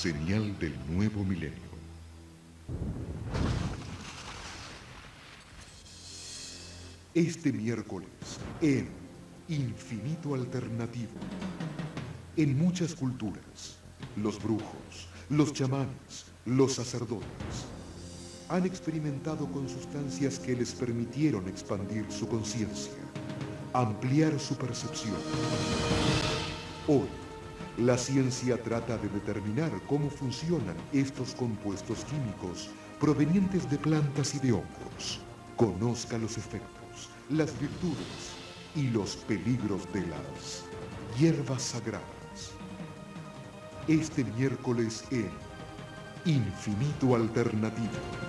Señal del nuevo milenio. Este miércoles, en Infinito Alternativo. En muchas culturas, los brujos, los chamanes, los sacerdotes han experimentado con sustancias que les permitieron expandir su conciencia, ampliar su percepción. Hoy, la ciencia trata de determinar cómo funcionan estos compuestos químicos provenientes de plantas y de hongos. Conozca los efectos, las virtudes y los peligros de las hierbas sagradas. Este miércoles en Infinito Alternativo.